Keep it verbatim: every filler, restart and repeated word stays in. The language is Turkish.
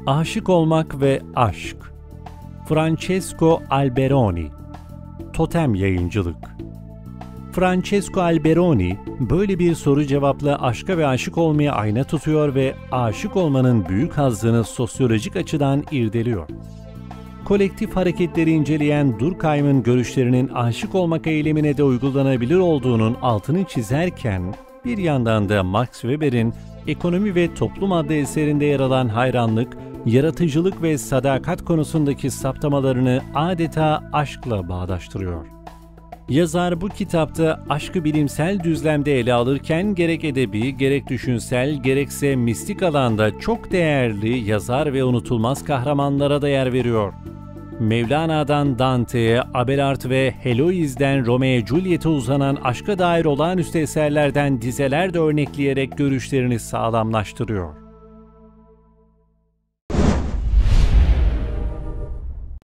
Aşık olmak ve aşk. Francesco Alberoni. Totem Yayıncılık. Francesco Alberoni, böyle bir soru cevapla aşka ve aşık olmaya ayna tutuyor ve aşık olmanın büyük hazzını sosyolojik açıdan irdeliyor. Kolektif hareketleri inceleyen Durkheim'ın görüşlerinin aşık olmak eylemine de uygulanabilir olduğunun altını çizerken, bir yandan da Max Weber'in Ekonomi ve Toplum adlı eserinde yer alan hayranlık, yaratıcılık ve sadakat konusundaki saptamalarını adeta aşkla bağdaştırıyor. Yazar bu kitapta aşkı bilimsel düzlemde ele alırken gerek edebi, gerek düşünsel, gerekse mistik alanda çok değerli yazar ve unutulmaz kahramanlara da yer veriyor. Mevlana'dan Dante'ye, Abelard ve Heloise'den Romeo Juliet'e uzanan aşka dair olağanüstü eserlerden dizeler de örnekleyerek görüşlerini sağlamlaştırıyor.